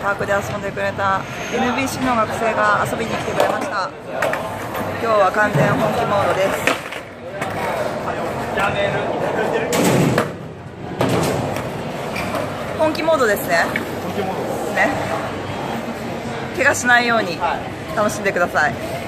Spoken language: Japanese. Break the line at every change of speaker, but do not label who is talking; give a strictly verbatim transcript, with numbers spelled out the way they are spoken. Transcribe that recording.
パークで遊んでくれた エヌビーシー の学生が遊びに来てくれました。今日は完全本気モードです。本気モードですね。
本気モードです
ね。怪我しないように楽しんでください。